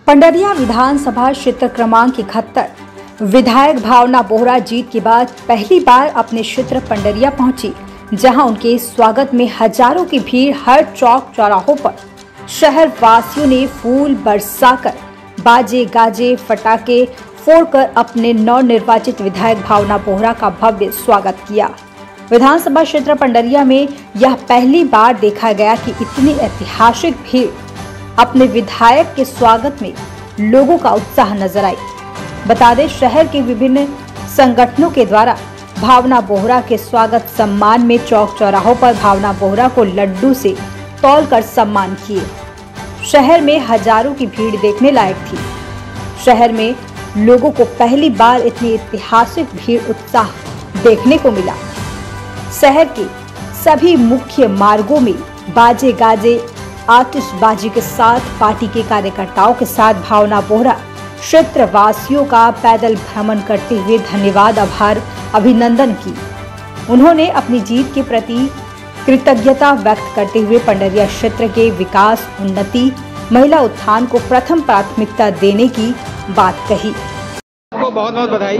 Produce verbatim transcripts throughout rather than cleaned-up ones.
पंडरिया विधानसभा क्षेत्र क्रमांक इकहत्तर विधायक भावना बोहरा जीत के बाद पहली बार अपने क्षेत्र पंडरिया पहुंची, जहां उनके स्वागत में हजारों की भीड़ हर चौक चौराहों पर शहर वासियों ने फूल बरसाकर, बाजे गाजे फटाके फोड़कर अपने नवनिर्वाचित विधायक भावना बोहरा का भव्य स्वागत किया। विधानसभा क्षेत्र पंडरिया में यह पहली बार देखा गया कि इतनी ऐतिहासिक भीड़ अपने विधायक के स्वागत में लोगों का उत्साह नजर आई। बता दें, शहर के विभिन्न संगठनों के द्वारा भावना बोहरा के स्वागत सम्मान में चौक चौराहों पर भावना बोहरा को लड्डू से तौलकर सम्मान किए। शहर में हजारों की भीड़ देखने लायक थी। शहर में लोगों को पहली बार इतनी ऐतिहासिक भीड़ उत्साह देखने को मिला। शहर के सभी मुख्य मार्गों में बाजे गाजे आतिशबाजी के साथ पार्टी के कार्यकर्ताओं के साथ भावना बोहरा क्षेत्र वासियों का पैदल भ्रमण करते हुए धन्यवाद आभार अभिनंदन की। उन्होंने अपनी जीत के प्रति कृतज्ञता व्यक्त करते हुए पंडरिया क्षेत्र के विकास, उन्नति, महिला उत्थान को प्रथम प्राथमिकता देने की बात कही। आपको बहुत बहुत बधाई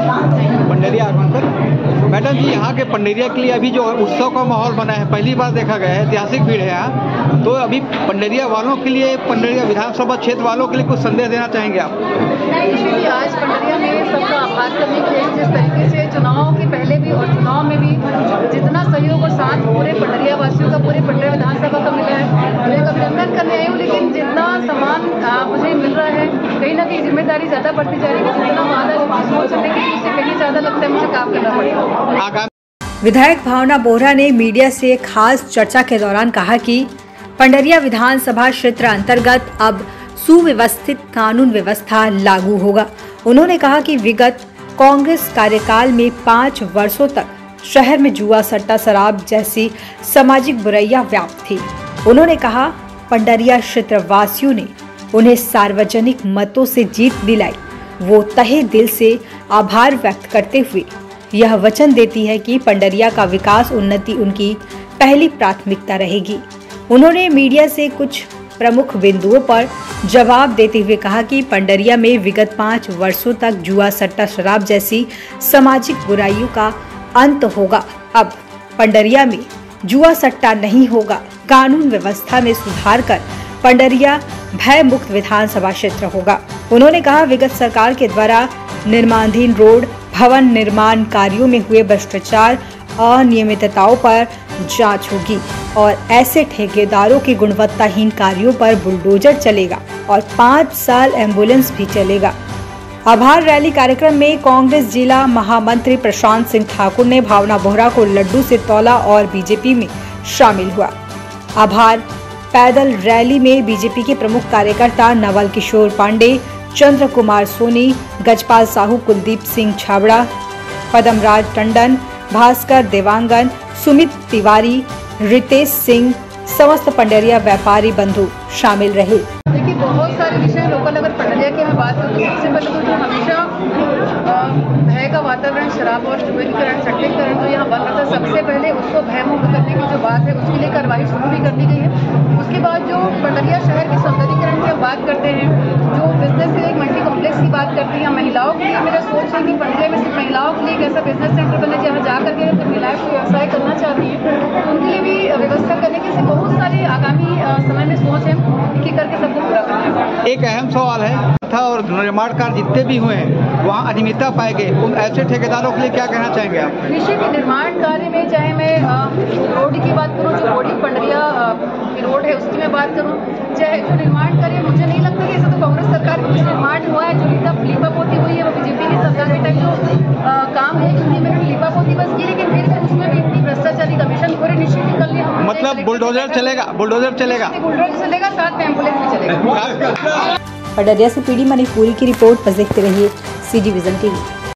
पंडरिया आगमन पर। मैडम जी, यहाँ के पंडरिया के लिए अभी जो उत्सव का माहौल बना है, पहली बार देखा गया है, ऐतिहासिक भीड़ है यहाँ, तो अभी पंडरिया वालों के लिए, पंडरिया विधानसभा क्षेत्र वालों के लिए कुछ संदेश देना चाहेंगे आप? एक्चुअली आज पंडरिया में सबका आभार करने के लिए जिस तरीके से चुनाव के पहले भी और चुनाव में भी जितना सहयोग और साथ पूरे पंडरिया वासियों का, पूरे पंडरिया विधानसभा का मिला है, मैं अभिनंदन करने आई हूँ। लेकिन जितना सम्मान मुझे मिल रहा है, कहीं ना कहीं जिम्मेदारी ज्यादा बढ़ती जा रही है। जितना वादा सोच रहे हैं उससे कहीं ज्यादा लगता है मुझे काम करना पड़ेगा। विधायक भावना बोहरा ने मीडिया से खास चर्चा के दौरान कहा कि पंडरिया विधानसभा क्षेत्र अंतर्गत अब सुव्यवस्थित कानून व्यवस्था लागू होगा। उन्होंने कहा कि विगत कांग्रेस कार्यकाल में पाँच वर्षों तक शहर में जुआ, सट्टा, शराब जैसी सामाजिक बुराइयां व्याप्त थी। उन्होंने कहा पंडरिया क्षेत्र वासियों ने उन्हें सार्वजनिक मतों से जीत दिलाई। वो तहे दिल से आभार व्यक्त करते हुए यह वचन देती है कि पंडरिया का विकास, उन्नति उनकी पहली प्राथमिकता रहेगी। उन्होंने मीडिया से कुछ प्रमुख बिंदुओं पर जवाब देते हुए कहा कि पंडरिया में विगत पाँच वर्षों तक जुआ, सट्टा, शराब जैसी सामाजिक बुराइयों का अंत होगा। अब पंडरिया में जुआ सट्टा नहीं होगा। कानून व्यवस्था में सुधार कर पंडरिया भय मुक्त विधानसभा क्षेत्र होगा। उन्होंने कहा विगत सरकार के द्वारा निर्माणाधीन रोड, भवन निर्माण कार्यों में हुए भ्रष्टाचार, अनियमितताओं पर जांच होगी और ऐसे ठेकेदारों के गुणवत्ताहीन कार्यों पर बुलडोजर चलेगा और पाँच साल एम्बुलेंस भी चलेगा। आभार रैली कार्यक्रम में कांग्रेस जिला महामंत्री प्रशांत सिंह ठाकुर ने भावना बोहरा को लड्डू से तौला और बीजेपी में शामिल हुआ। आभार पैदल रैली में बीजेपी के प्रमुख कार्यकर्ता नवल किशोर पांडे, चंद्र कुमार सोनी, गजपाल साहू, कुलदीप सिंह छाबड़ा, पदमराज टंडन, भास्कर देवांगन, सुमित तिवारी, रितेश सिंह, समस्त पंडरिया व्यापारी बंधु शामिल रहे। देखिए, बहुत सारे विषय लोकल अगर पंडरिया की मैं बात करूँ तो सबसे पहले तो जो हमेशा भय का वातावरण, शराब और जुएरीकरण, सट्टेकरण जो यहाँ बन रहा था, सबसे पहले उसको भयमुक्त करने की जो बात है उसके लिए कार्रवाई शुरू भी कर दी गई है। उसके बाद जो पंडरिया शहर के सौंदर्यीकरण की हम बात करते हैं, जो बिजनेस के लिए मल्टी कॉम्प्लेक्स की बात करते हैं, महिलाओं के लिए मेरा सोच है कि पंडरिया में सिर्फ महिलाओं के लिए एक ऐसा बिजनेस सेंटर बने जहाँ जा करके तो महिलाएं कोई व्यवसाय करना चाहती हैं तो उनके लिए भी व्यवस्था करने के से बहुत सारे आगामी समय में सोच है कि करके सबको पूरा करना। एक अहम सवाल है था और निर्माण कार्य जितने भी हुए हैं वहाँ अनियमितता पाए गए, उन ऐसे ठेकेदारों के लिए क्या कहना चाहेंगे आप? निश्चित ही निर्माण कार्य में चाहे मैं रोड की बात करूँ, जो बोर्डिंग पंडरिया रोड है उसकी मैं बात करूँ, चाहे जो निर्माण कार्य, मुझे नहीं लगता कि ऐसा तो कांग्रेस सरकार का कुछ निर्माण हुआ है। जो लीपापोती हुई है वो बीजेपी की सरकार के टाइम जो आ, काम है हिंदी में लीपापोती बस की, लेकिन फिर भी उसमें भी इतनी भ्रष्टाचारी कमीशन पूरे निश्चित ही कर लिया। मतलब बुलडोजर चलेगा, बुलडोजर चलेगा, बुलडोजर चलेगा, साथ में एम्बुलेंस भी चलेगा। पंडरिया से पीडी मणिपुरी की रिपोर्ट पर देखते रहिए सी डी विजन टीवी।